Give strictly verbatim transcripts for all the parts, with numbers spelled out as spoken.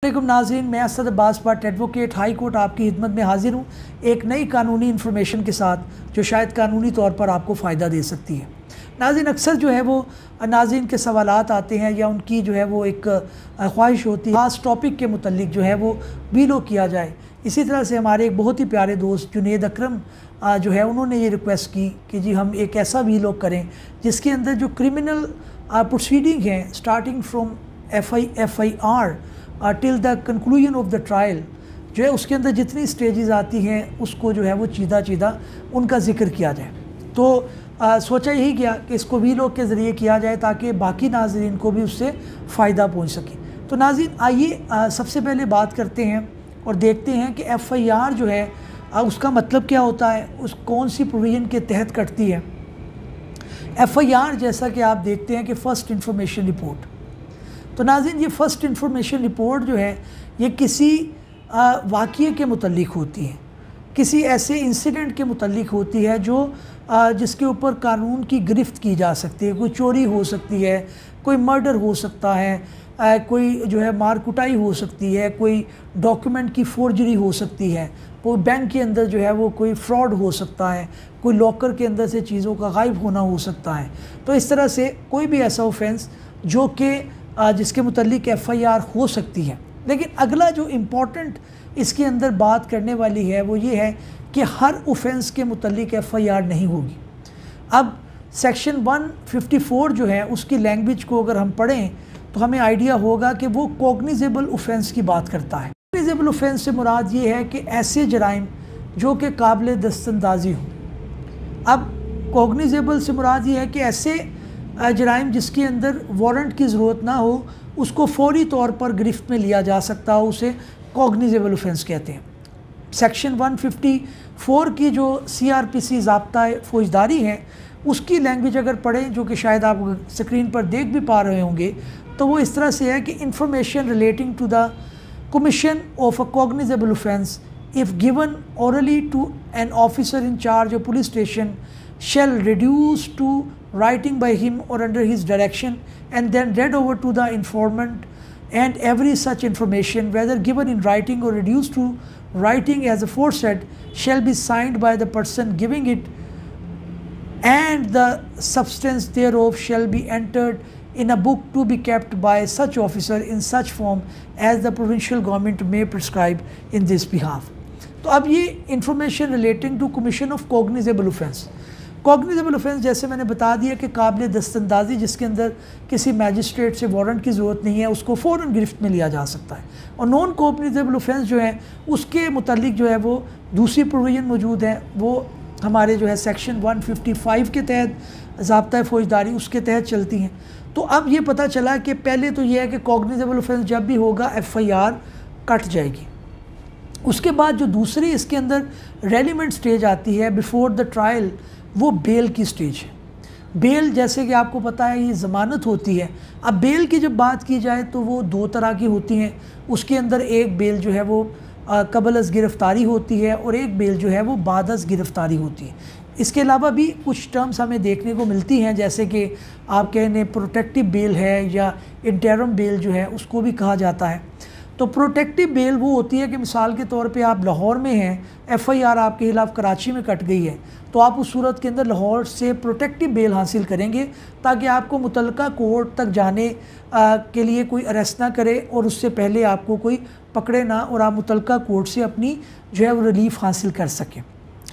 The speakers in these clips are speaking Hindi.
वालेकुम नाज़रीन, मैं Asad Abbas Bhatt advocate high court आपकी खिदमत में हाजिर हूँ एक नई कानूनी इन्फॉर्मेशन के साथ जो शायद कानूनी तौर पर आपको फ़ायदा दे सकती है। नाज़रीन, अक्सर जो है वो नाज़रीन के सवालात आते हैं या उनकी जो है वो एक ख्वाहिश होती है खास टॉपिक के मुतल्लिक जो है वो वीलो किया जाए। इसी तरह से हमारे एक बहुत ही प्यारे दोस्त जुनेद अकरम जो है उन्होंने ये रिक्वेस्ट की कि जी हम एक ऐसा वीलो करें जिसके अंदर जो क्रिमिनल प्रोसीडिंग हैं starting from F I F I R till the conclusion of the trial जो है उसके अंदर जितनी स्टेजेस आती हैं उसको जो है वो चीदा चीदा उनका जिक्र किया जाए। तो आ, सोचा यही गया कि इसको वीलो के ज़रिए किया जाए ताकि बाकी नाज़रीन को भी उससे फ़ायदा पहुंच सके। तो नाज़रीन आइए सबसे पहले बात करते हैं और देखते हैं कि एफ़ आई आर जो है आ, उसका मतलब क्या होता है, उस कौन सी प्रोविज़न के तहत कटती है। एफ़ आई आर जैसा कि आप देखते हैं कि फ़र्स्ट इंफॉर्मेशन रिपोर्ट, तो नाज़रीन ये फ़र्स्ट इंफॉर्मेशन रिपोर्ट जो है ये किसी वाक़ये के मुतल्लिक होती है, किसी ऐसे इंसिडेंट के मुतल्लिक होती है जो आ, जिसके ऊपर कानून की गिरफ्त की जा सकती है। कोई चोरी हो सकती है, कोई मर्डर हो सकता है, आ, कोई जो है मार कुटाई हो सकती है, कोई डॉक्यूमेंट की फोर्जरी हो सकती है, कोई बैंक के अंदर जो है वो कोई फ्रॉड हो सकता है, कोई लॉकर के अंदर से चीज़ों का गायब होना हो सकता है। तो इस तरह से कोई भी ऐसा ऑफेंस जो कि जिसके मुतल्लिक एफ़ आई आर हो सकती है। लेकिन अगला जो इम्पॉर्टेंट इसके अंदर बात करने वाली है वो ये है कि हर ऑफेंस के मुतल्लिक एफ़ आई आर नहीं होगी। अब सेक्शन वन फिफ्टी फोर जो है उसकी लैंग्वेज को अगर हम पढ़ें तो हमें आइडिया होगा कि वो कॉग्निजेबल ऑफेंस की बात करता है। कॉग्निजेबल ऑफेंस से मुराद ये है कि ऐसे जराइम जो कि काबिल दस्तंदाजी हों। अब कॉग्निजेबल से मुराद ये है कि ऐसे जराइम जिसके अंदर वारंट की ज़रूरत ना हो, उसको फौरी तौर पर गिरफ्त में लिया जा सकता हो, उसे कॉग्निजेबल ऑफेंस कहते हैं। सेक्शन वन फिफ्टी फोर की जो सी आर पी सी ज़ाब्ता फौजदारी है उसकी लैंग्वेज अगर पढ़ें, जो कि शायद आप स्क्रीन पर देख भी पा रहे होंगे, तो वो इस तरह से है कि information relating to the commission of a cognizable offence if given orally to an officer in charge of police station shall reduce to writing by him or under his direction and then read over to the informant, and every such information whether given in writing or reduced to writing as aforesaid shall be signed by the person giving it, and the substance thereof shall be entered in a book to be kept by such officer in such form as the provincial government may prescribe in this behalf। तो अब ये information relating to commission of cognizable offence, cognizable offence जैसे मैंने बता दिया कि काबिल दस्तंदाजी जिसके अंदर किसी मैजिस्ट्रेट से वारंट की ज़रूरत नहीं है, उसको फ़ौरन गिरफ्त में लिया जा सकता है। और नॉन कॉग्निजेबल ऑफेंस जो है उसके मुतालिक जो है वो दूसरी प्रोविज़न मौजूद है, वो हमारे जो है सेक्शन वन फिफ्टी फाइव के तहत ज़ाब्ता फौजदारी उसके तहत चलती हैं। तो अब ये पता चला कि पहले तो ये है कि कॉग्निजेबल ऑफेंस जब भी होगा एफ़ आई आर कट जाएगी। उसके बाद जो दूसरी इसके अंदर रेलिवेंट स्टेज आती है बिफोर द ट्रायल, वो बेल की स्टेज है। बेल जैसे कि आपको पता है ये ज़मानत होती है। अब बेल की जब बात की जाए तो वो दो तरह की होती हैं। उसके अंदर एक बेल जो है वो कबल अज़ गिरफ़्तारी होती है और एक बेल जो है वो बाद अज़ गिरफ़्तारी होती है। इसके अलावा भी कुछ टर्म्स हमें देखने को मिलती हैं, जैसे कि आप कहने प्रोटेक्टिव बेल है या इंटरम बेल जो है उसको भी कहा जाता है। तो प्रोटेक्टिव बेल वो होती है कि मिसाल के तौर पे आप लाहौर में हैं, एफ़ आई आर आपके खिलाफ़ कराची में कट गई है, तो आप उस सूरत के अंदर लाहौर से प्रोटेक्टिव बेल हासिल करेंगे ताकि आपको मुतलका कोर्ट तक जाने आ, के लिए कोई अरेस्ट ना करे और उससे पहले आपको कोई पकड़े ना और आप मुतलका कोर्ट से अपनी जो है वो रिलीफ हासिल कर सकें।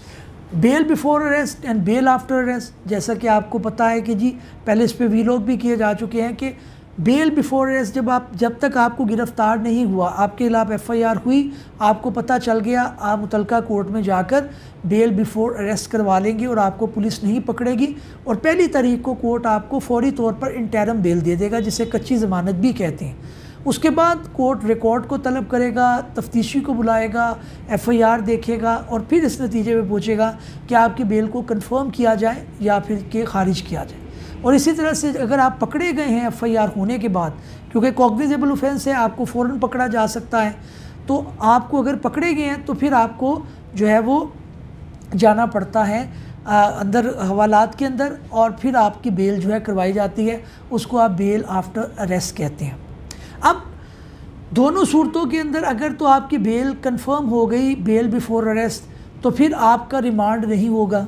Bail before arrest and bail after arrest, जैसा कि आपको पता है कि जी पहले इस पर वीलॉग भी किए जा चुके हैं कि बेल बिफोर अरेस्ट जब आप जब तक आपको गिरफ़्तार नहीं हुआ, आपके खिलाफ़ एफ़ आई आर हुई, आपको पता चल गया, आप मुतलका कोर्ट में जाकर बेल बिफोर अरेस्ट करवा लेंगे और आपको पुलिस नहीं पकड़ेगी और पहली तारीख को कोर्ट आपको फौरी तौर पर इंटरम बेल दे देगा, जिसे कच्ची ज़मानत भी कहते हैं। उसके बाद कोर्ट रिकॉर्ड को तलब करेगा, तफ्तीशी को बुलाएगा, एफ़ आई आर देखेगा और फिर इस नतीजे में पूछेगा कि आपकी बेल को कन्फर्म किया जाए या फिर के खारिज किया जाए। और इसी तरह से अगर आप पकड़े गए हैं एफ़ आई आर होने के बाद, क्योंकि कॉग्निजेबल ऑफेंस है, आपको फ़ौरन पकड़ा जा सकता है, तो आपको अगर पकड़े गए हैं तो फिर आपको जो है वो जाना पड़ता है आ, अंदर हवालात के अंदर और फिर आपकी बेल जो है करवाई जाती है, उसको आप बेल आफ्टर अरेस्ट कहते हैं। अब दोनों सूरतों के अंदर अगर तो आपकी बेल कंफर्म हो गई, बेल बिफोर अरेस्ट, तो फिर आपका रिमांड नहीं होगा,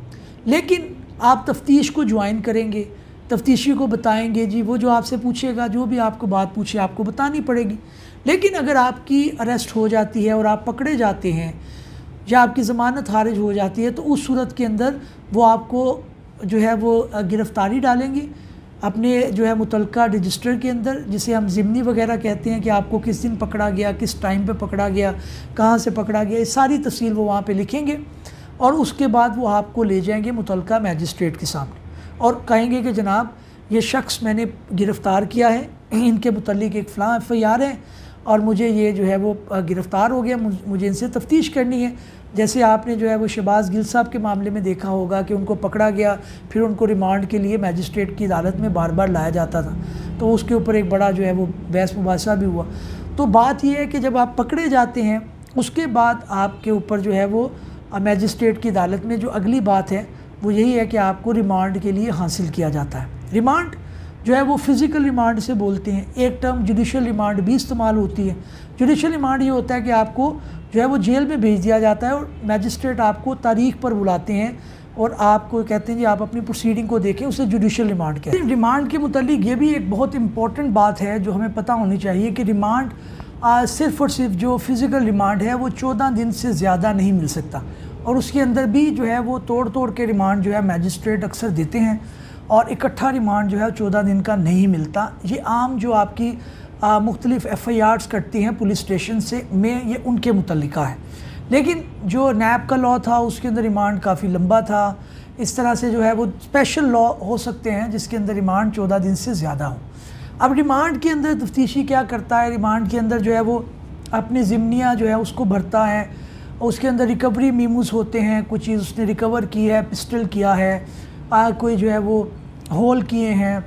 लेकिन आप तफ्तीश को ज्वाइन करेंगे, तफ्तीशी को बताएंगे जी, वो जो आपसे पूछेगा, जो भी आपको बात पूछे आपको बतानी पड़ेगी। लेकिन अगर आपकी अरेस्ट हो जाती है और आप पकड़े जाते हैं या आपकी ज़मानत खारिज हो जाती है, तो उस सूरत के अंदर वो आपको जो है वो गिरफ़्तारी डालेंगे अपने जो है मुतलका रजिस्टर के अंदर, जिसे हम ज़िमनी वगैरह कहते हैं कि आपको किस दिन पकड़ा गया, किस टाइम पे पकड़ा गया, कहाँ से पकड़ा गया, ये सारी तफसील वो वहाँ पे लिखेंगे और उसके बाद वो आपको ले जाएंगे मुतलका मैजिस्ट्रेट के सामने और कहेंगे कि जनाब ये शख्स मैंने गिरफ़्तार किया है, इनके मुतल्लिक एक फ़लाँ एफ आई आर है और मुझे ये जो है वो गिरफ़्तार हो गया, मुझे इनसे तफ्तीश करनी है। जैसे आपने जो है वो शहबाज गिल साहब के मामले में देखा होगा कि उनको पकड़ा गया, फिर उनको रिमांड के लिए मैजिस्ट्रेट की अदालत में बार बार लाया जाता था, तो उसके ऊपर एक बड़ा जो है वो बहस मुबासा भी हुआ। तो बात यह है कि जब आप पकड़े जाते हैं उसके बाद आपके ऊपर जो है वो मैजिस्ट्रेट की अदालत में जो अगली बात है वो यही है कि आपको रिमांड के लिए हासिल किया जाता है। रिमांड जो है वो फ़िज़िकल रिमांड से बोलते हैं, एक टर्म जुडिशल रिमांड भी इस्तेमाल होती है। जुडिशल रिमांड ये होता है कि आपको जो है वो जेल में भेज दिया जाता है और मैजिस्ट्रेट आपको तारीख पर बुलाते हैं और आपको कहते हैं जी आप अपनी प्रोसीडिंग को देखें, उसे जुडिशल रिमांड कहते हैं। रिमांड के मुतालिक ये भी एक बहुत इंपॉर्टेंट बात है जो हमें पता होनी चाहिए कि रिमांड सिर्फ़ और सिर्फ जो फ़िज़िकल रिमांड है वो चौदह दिन से ज़्यादा नहीं मिल सकता और उसके अंदर भी जो है वो तोड़ तोड़ के रिमांड जो है मैजिस्ट्रेट अक्सर देते हैं और इकट्ठा रिमांड जो है चौदह दिन का नहीं मिलता। ये आम जो आपकी मुख्तलिफ़ एफ़ आई आर्स कटती हैं पुलिस स्टेशन से में, ये उनके मुतल्लिका है। लेकिन जो नैब का लॉ था उसके अंदर रिमांड काफ़ी लंबा था। इस तरह से जो है वो स्पेशल लॉ हो सकते हैं जिसके अंदर रिमांड चौदह दिन से ज़्यादा हो। अब रिमांड के अंदर तफ्तीशी क्या करता है, रिमांड के अंदर जो है वो अपनी ज़िम्नियाँ जो है उसको भरता है, उसके अंदर रिकवरी मीमूस होते हैं, कुछ चीज़ उसने रिकवर की है, पिस्टल किया है, आ, कोई जो है वो होल किए हैं,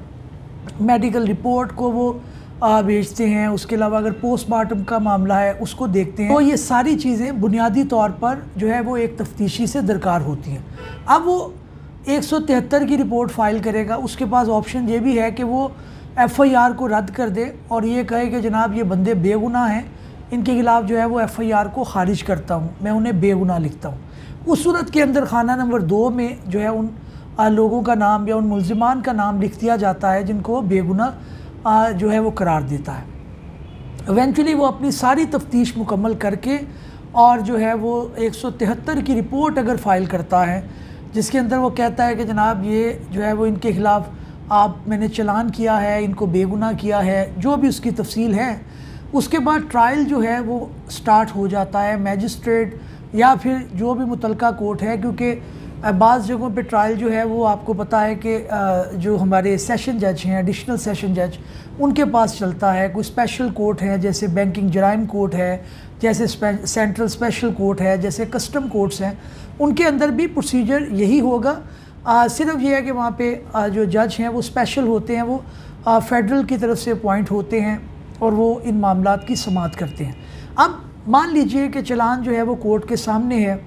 मेडिकल रिपोर्ट को वो आ, भेजते हैं। उसके अलावा अगर पोस्टमार्टम का मामला है उसको देखते हैं। तो ये सारी चीज़ें बुनियादी तौर पर जो है वो एक तफ्तीशी से दरकार होती हैं। अब वो एक सौ तिहत्तर की रिपोर्ट फ़ाइल करेगा, उसके पास ऑप्शन ये भी है कि वो एफ़ आई आर को रद्द कर दे और ये कहे कि जनाब ये बंदे बेगुनाह हैं, इनके ख़िलाफ़ जो है वो एफ़ आई आर को ख़ारिज करता हूँ, मैं उन्हें बेगुनाह लिखता हूँ। उस सूरत के अंदर खाना नंबर दो में जो है उन लोगों का नाम या उन मुल्ज़िमान का नाम लिख दिया जाता है जिनको बेगुनाह जो है वो करार देता है। इवेंचुअली वो अपनी सारी तफ्तीश मुकम्मल करके और जो है वो एक सौ तिहत्तर की रिपोर्ट अगर फ़ाइल करता है जिसके अंदर वो कहता है कि जनाब ये जो है वो इनके ख़िलाफ़ आप मैंने चलान किया है, इनको बेगुनाह किया है, जो भी उसकी तफसील है, उसके बाद ट्रायल जो है वो स्टार्ट हो जाता है। मैजिस्ट्रेट या फिर जो भी मुतलका कोर्ट है, क्योंकि बाज़ जगहों पे ट्रायल जो है वो आपको पता है कि जो हमारे सेशन जज हैं, एडिशनल सेशन जज, उनके पास चलता है। कोई स्पेशल कोर्ट है जैसे बैंकिंग जराइम कोर्ट है, जैसे सेंट्रल स्पेशल कोर्ट है, जैसे कस्टम कोर्ट्स हैं, उनके अंदर भी प्रोसीजर यही होगा। आ, सिर्फ ये है कि वहाँ पे आ, जो जज हैं वो स्पेशल होते हैं, वो आ, फेडरल की तरफ से अपॉइंट होते हैं और वो इन मामलात की समाअत करते हैं। अब मान लीजिए कि चलान जो है वो कोर्ट के सामने है,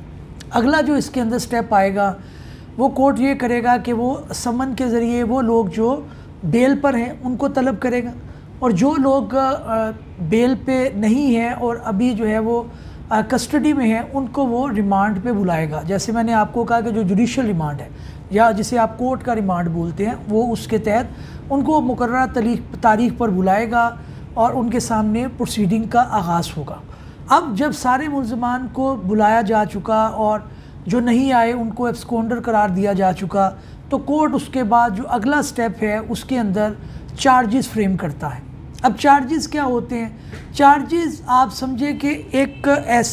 अगला जो इसके अंदर स्टेप आएगा वो कोर्ट ये करेगा कि वो समन के ज़रिए वो लोग जो बेल पर हैं उनको तलब करेगा और जो लोग बेल पे नहीं हैं और अभी जो है वो कस्टडी में हैं उनको वो रिमांड पे बुलाएगा। जैसे मैंने आपको कहा कि जो जुडिशल रिमांड है या जिसे आप कोर्ट का रिमांड बोलते हैं, वो उसके तहत उनको मुकर्रर तारीख तारीख पर बुलाएगा और उनके सामने प्रोसीडिंग का आगाज़ होगा। अब जब सारे मुल्ज़िमान को बुलाया जा चुका और जो नहीं आए उनको एब्सकॉन्डर करार दिया जा चुका, तो कोर्ट उसके बाद जो अगला स्टेप है उसके अंदर चार्जेस फ्रेम करता है। अब चार्जेस क्या होते हैं? चार्जेस आप समझे कि एक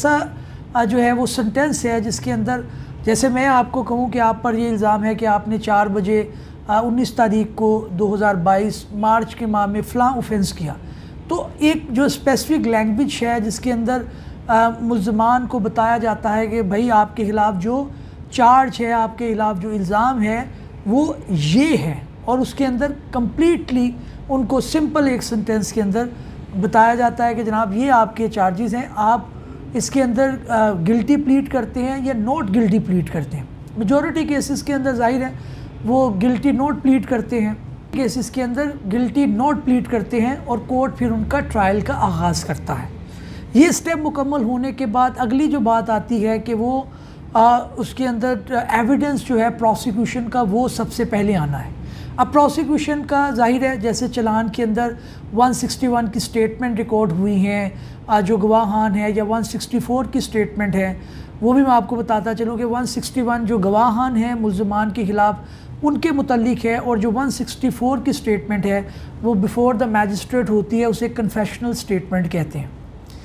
ऐसा जो है वो सेंटेंस है जिसके अंदर, जैसे मैं आपको कहूँ कि आप पर ये इल्ज़ाम है कि आपने चार बजे उन्नीस तारीख को दो हज़ार बाईस मार्च के माह में फ़लाँ ऑफेंस किया, तो एक जो स्पेसिफिक लैंग्वेज है जिसके अंदर मुल्ज़िमान को बताया जाता है कि भाई आपके ख़िलाफ़ जो चार्ज है, आपके ख़िलाफ़ जो इल्ज़ाम है वो ये है, और उसके अंदर कम्प्लीटली उनको सिंपल एक सेंटेंस के अंदर बताया जाता है कि जनाब ये आपके चार्जेस हैं, आप इसके अंदर गिल्टी प्लीड करते हैं या नॉट गिल्टी प्लीड करते हैं। मेजॉरिटी केसेस के अंदर ज़ाहिर है वो गिल्टी नॉट प्लीड करते हैं केसेस के अंदर गिल्टी नॉट प्लीड करते हैं और कोर्ट फिर उनका ट्रायल का आगाज़ करता है। ये स्टेप मुकम्मल होने के बाद अगली जो बात आती है कि वो आ, उसके अंदर एविडेंस जो है प्रोसिक्यूशन का वो सबसे पहले आना है। अब प्रोसिक्यूशन का जाहिर है जैसे चलान के अंदर एक सौ इकसठ की स्टेटमेंट रिकॉर्ड हुई हैं, जो गवाहान है, या एक सौ चौंसठ की स्टेटमेंट है, वो भी मैं आपको बताता चलूँ कि एक सौ इकसठ जो गवाहान हैं मुल्ज़मान के ख़िलाफ़ उनके मुतल्लिक है, और जो एक सौ चौंसठ की स्टेटमेंट है वो बिफ़ोर द मैजिस्ट्रेट होती है, उसे कन्फेशनल स्टेटमेंट कहते हैं।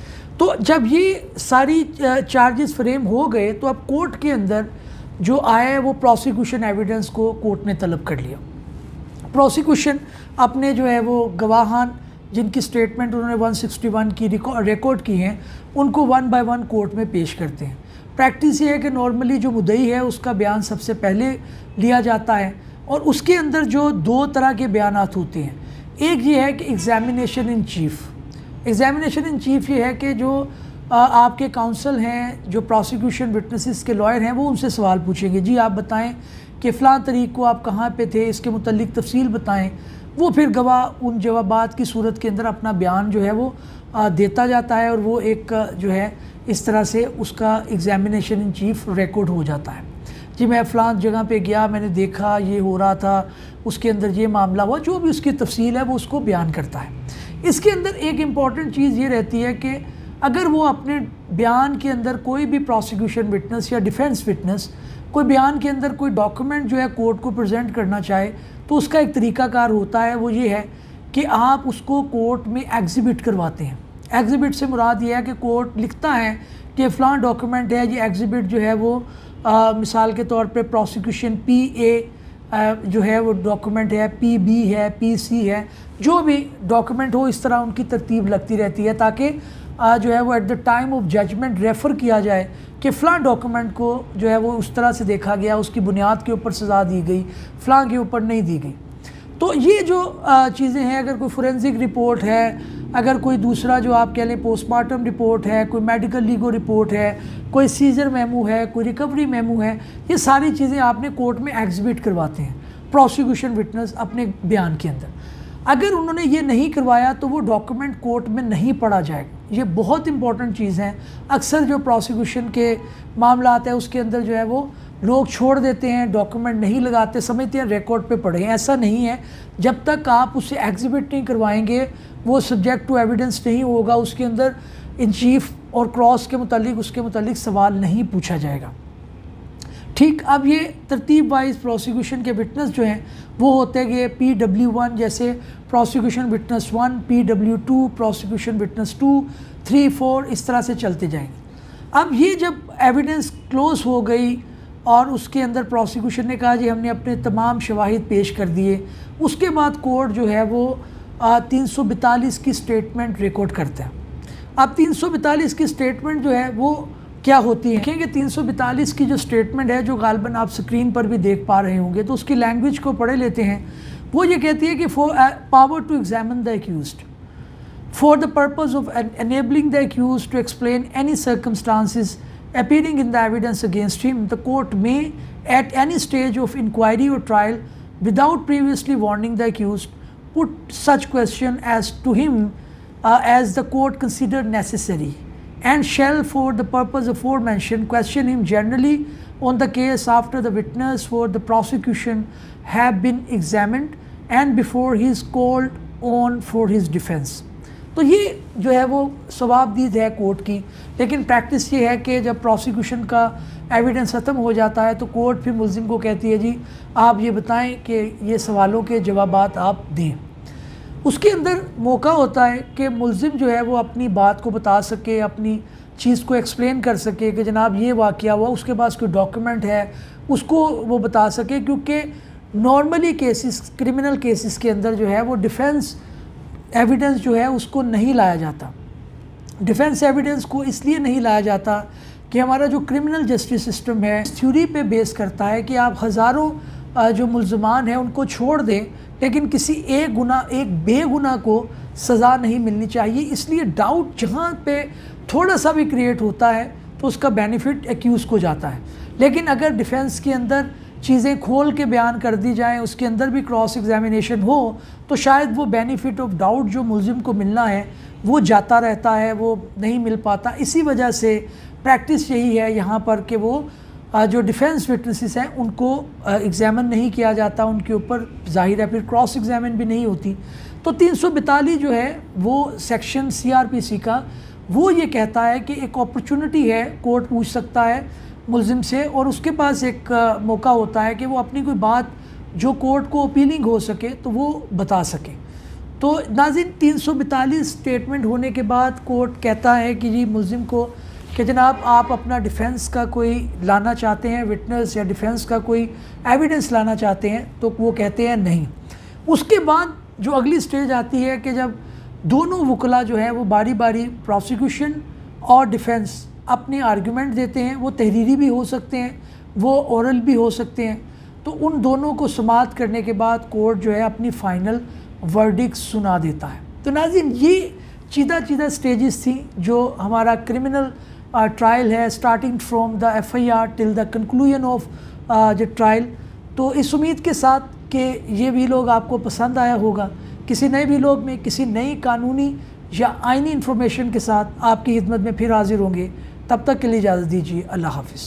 तो जब ये सारी चार्जेस फ्रेम हो गए तो अब कोर्ट के अंदर जो आया है वो प्रोसिक्यूशन एविडेंस को कोर्ट ने तलब कर लिया। प्रोसिक्यूशन अपने जो है वो गवाहान जिनकी स्टेटमेंट उन्होंने एक सौ इकसठ की रिकॉर्ड की हैं उनको वन बाय वन कोर्ट में पेश करते हैं। प्रैक्टिस ये है कि नॉर्मली जो मुद्दई है उसका बयान सबसे पहले लिया जाता है, और उसके अंदर जो दो तरह के बयानात होते हैं, एक ये है कि examination in chief. Examination in chief ये है कि जो आ, आपके काउंसल हैं, जो प्रोसिक्यूशन विटनेसेस के लॉयर हैं, वो उनसे सवाल पूछेंगे, जी आप बताएं कि फ़लाँ तारीख को आप कहाँ पे थे, इसके मुतल्लिक तफसील बताएं। वो फिर गवाह उन जवाबात की सूरत के अंदर अपना बयान जो है वो आ, देता जाता है, और वो एक जो है इस तरह से उसका एग्जामिनेशन इन चीफ़ रिकॉर्ड हो जाता है। जी मैं फ़लाँ जगह पे गया, मैंने देखा ये हो रहा था, उसके अंदर ये मामला हुआ, जो भी उसकी तफसील है वो उसको बयान करता है। इसके अंदर एक इम्पॉर्टेंट चीज़ ये रहती है कि अगर वो अपने बयान के अंदर कोई भी प्रोसिक्यूशन विटनेस या डिफेंस विटनेस कोई बयान के अंदर कोई डॉक्यूमेंट जो है कोर्ट को प्रेजेंट करना चाहे, तो उसका एक तरीक़ाकार होता है, वो ये है कि आप उसको कोर्ट में एग्जिबिट करवाते हैं। एग्जिबिट से मुराद ये है कि कोर्ट लिखता है कि फ़लाँ डॉक्यूमेंट है, ये एग्जिबिट जो है वो आ, मिसाल के तौर पे प्रोसिक्यूशन पी ए जो है वो डॉक्यूमेंट है, पी बी है, पी सी है, जो भी डॉक्यूमेंट हो इस तरह उनकी तरतीब लगती रहती है, ताकि जो है वो at the time of judgment refer किया जाए कि फ़लाँ डॉक्यूमेंट को जो है वो उस तरह से देखा गया, उसकी बुनियाद के ऊपर सज़ा दी गई, फ़लाँ के ऊपर नहीं दी गई। तो ये जो चीज़ें हैं, अगर कोई फोरेंसिक रिपोर्ट है, अगर कोई दूसरा जो आप कह लें पोस्टमार्टम रिपोर्ट है, कोई मेडिकल लीगल रिपोर्ट है, कोई सीजर मेमो है, कोई रिकवरी मेमो है, ये सारी चीज़ें आपने कोर्ट में एग्जिबिट करवाते हैं प्रोसिक्यूशन विटनेस अपने बयान के अंदर। अगर उन्होंने ये नहीं करवाया तो वो डॉक्यूमेंट कोर्ट में नहीं पढ़ा जाएगा। ये बहुत इंपॉर्टेंट चीज़ है। अक्सर जो प्रोसिक्यूशन के मामला आते हैं उसके अंदर जो है वो लोग छोड़ देते हैं, डॉक्यूमेंट नहीं लगाते, समझते हैं रिकॉर्ड पे पढ़े हैं। ऐसा नहीं है। जब तक आप उसे एग्जिबिट नहीं करवाएंगे, वो सब्जेक्ट टू एविडेंस नहीं होगा, उसके अंदर इन चीफ और क्रॉस के मुतालिक उसके मुतालिक सवाल नहीं पूछा जाएगा। ठीक, अब ये तरतीब वाइज प्रोसिक्यूशन के विटनेस जो हैं वो होते गए पी डब्ल्यू वन, जैसे prosecution witness one, P W two, prosecution witness two, three, four, इस तरह से चलते जाएंगे। अब ये जब एविडेंस क्लोज़ हो गई और उसके अंदर प्रोसिक्यूशन ने कहा जी हमने अपने तमाम शवाहिद पेश कर दिए, उसके बाद कोर्ट जो है वो तीन सौ बैतालीस की स्टेटमेंट रिकॉर्ड करता है। अब तीन सौ बैतालीस की स्टेटमेंट जो है वो क्या होती है, देखेंगे तीन सौ बैतालीस की जो स्टेटमेंट है, जो गालबन आप स्क्रीन पर भी देख पा रहे होंगे, तो उसकी लैंग्वेज को पढ़े लेते हैं। वो ये कहती है कि for power to examine the accused for the purpose of enabling the accused to explain any circumstances appearing in the evidence against him, the court may, at any stage of inquiry or trial, without previously warning the accused, put such question as to him uh, as the court considered necessary, and shall, for the purpose aforementioned, question him generally on the case after the witness for the prosecution have been examined and before he is called on for his defense. तो ये जो है वो सवाबदीद है कोर्ट की। लेकिन प्रैक्टिस ये है कि जब प्रोसिक्यूशन का एविडेंस ख़त्म हो जाता है तो कोर्ट फिर मुल्ज़िम को कहती है जी आप ये बताएं कि ये सवालों के जवाबात आप दें। उसके अंदर मौका होता है कि मुल्ज़िम जो है वो अपनी बात को बता सके, अपनी चीज़ को एक्सप्लेन कर सके कि जनाब ये वाक़या हुआ, उसके पास कोई डॉक्यूमेंट है उसको वो बता सके। क्योंकि नॉर्मली केसेस, क्रिमिनल केसेस के अंदर जो है वो डिफेंस एविडेंस जो है उसको नहीं लाया जाता। डिफेंस एविडेंस को इसलिए नहीं लाया जाता कि हमारा जो क्रिमिनल जस्टिस सिस्टम है थ्योरी पे बेस करता है कि आप हज़ारों जो मुल्ज़मान हैं उनको छोड़ दें, लेकिन किसी एक गुना एक बेगुनाह को सज़ा नहीं मिलनी चाहिए। इसलिए डाउट जहाँ पे थोड़ा सा भी क्रिएट होता है तो उसका बेनिफिट एक्यूज़ को जाता है। लेकिन अगर डिफेंस के अंदर चीज़ें खोल के बयान कर दी जाएं, उसके अंदर भी क्रॉस एग्जामिनेशन हो, तो शायद वो बेनिफिट ऑफ डाउट जो मुल्ज़िम को मिलना है वो जाता रहता है, वो नहीं मिल पाता। इसी वजह से प्रैक्टिस यही है यहाँ पर कि वो जो डिफेंस विटनेसेस हैं उनको एग्ज़ामिन नहीं किया जाता, उनके ऊपर ज़ाहिर है फिर क्रॉस एग्ज़ामिन भी नहीं होती। तो तीन सौ बैतालीस जो है वो section C R P C का वो ये कहता है कि एक अपॉर्चुनिटी है, कोर्ट पूछ सकता है मुल्ज़िम से और उसके पास एक मौका होता है कि वो अपनी कोई बात जो कोर्ट को अपीलिंग हो सके तो वो बता सके। तो नाज़रीन, तीन सौ बैतालीस स्टेटमेंट होने के बाद कोर्ट कहता है कि जी मुल्ज़िम को कि जनाब आप अपना डिफेंस का कोई लाना चाहते हैं, विटनेस या डिफेंस का कोई एविडेंस लाना चाहते हैं, तो वो कहते हैं नहीं। उसके बाद जो अगली स्टेज आती है कि जब दोनों वकला जो है वो बारी बारी प्रोसिक्यूशन और डिफेंस अपने आर्गूमेंट देते हैं, वो तहरीरी भी हो सकते हैं, वो ओरल भी हो सकते हैं, तो उन दोनों को समाअत करने के बाद कोर्ट जो है अपनी फ़ाइनल वर्डिक्ट सुना देता है। तो नाज़रीन, ये चीदा चीदा स्टेजेस थी जो हमारा क्रिमिनल ट्रायल है, starting from the F I R till the conclusion of the trial. तो इस उम्मीद के साथ कि ये भी लोग आपको पसंद आया होगा। किसी नए भी लोग में किसी नई कानूनी या आइनी इंफॉर्मेशन के साथ आपकी खिदमत में फिर हाजिर होंगे। तब तक के लिए इजाज़त दीजिए। अल्लाह हाफ़िज़।